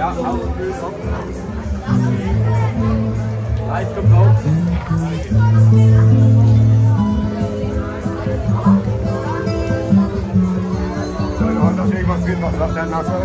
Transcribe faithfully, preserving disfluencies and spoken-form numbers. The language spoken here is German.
Ja, auf. Eins kommt drauf. Da ist irgendwas drin, was sagt der Nasser?